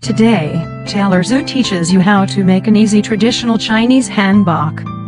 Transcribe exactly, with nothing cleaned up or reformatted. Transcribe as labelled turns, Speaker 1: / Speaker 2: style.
Speaker 1: Today, Taylor Zhu teaches you how to make an easy traditional Chinese hanbok.